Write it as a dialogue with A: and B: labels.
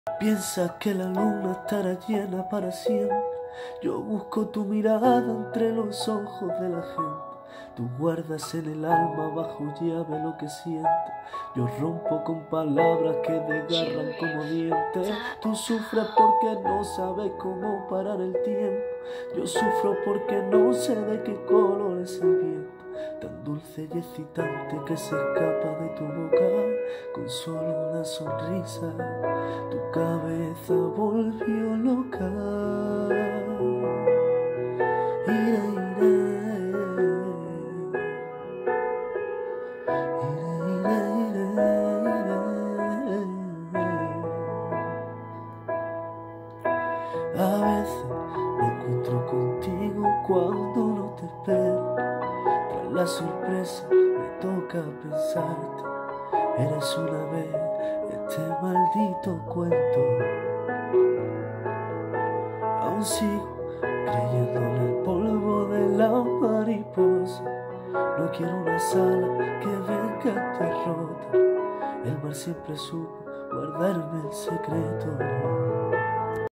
A: Piensa que la luna estará llena para siempre. Yo busco tu mirada entre los ojos de la gente. Tú guardas en el alma bajo llave lo que siento. Yo rompo con palabras que desgarran como dientes. Tú sufres porque no sabes cómo parar el tiempo. Yo sufro porque no sé de qué color es el viento. Tan dulce y excitante que se escapa de tu boca con solo una sonrisa. Tu cabeza volvió loca. Ire, ire, ire, ire, ire, ire. A veces me encuentro contigo cuando no te espero. Tras la sorpresa me toca pensarte. Eres una vez este maldito cuento. Aún sigo creyendo en el polvo de la mariposa. No quiero una sala que venga derrota. El mar siempre supo guardarme el secreto.